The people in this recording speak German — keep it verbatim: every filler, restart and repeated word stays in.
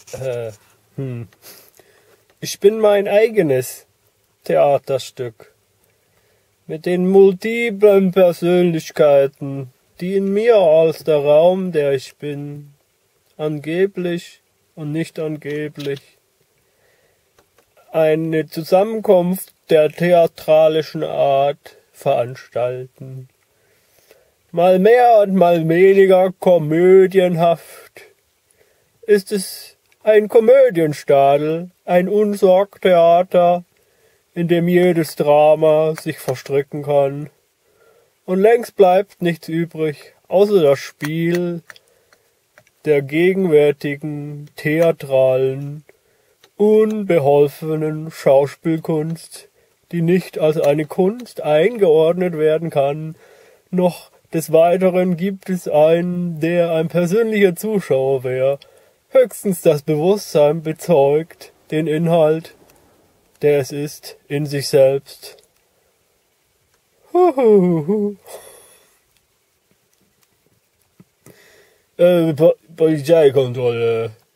Äh, hm. Ich bin mein eigenes Theaterstück. Mit den multiplen Persönlichkeiten, die in mir als der Raum, der ich bin, angeblich und nicht angeblich, eine Zusammenkunft der theatralischen Art veranstalten. Mal mehr und mal weniger komödienhaft ist es ein Komödienstadel, ein Unsorgtheater, in dem jedes Drama sich verstricken kann. Und längst bleibt nichts übrig, außer das Spiel der gegenwärtigen, theatralen, unbeholfenen Schauspielkunst, die nicht als eine Kunst eingeordnet werden kann, noch des Weiteren gibt es einen, der ein persönlicher Zuschauer wäre, höchstens das Bewusstsein bezeugt, den Inhalt, der es ist, in sich selbst. Huhuhu. Äh, Po- Polizeikontrolle.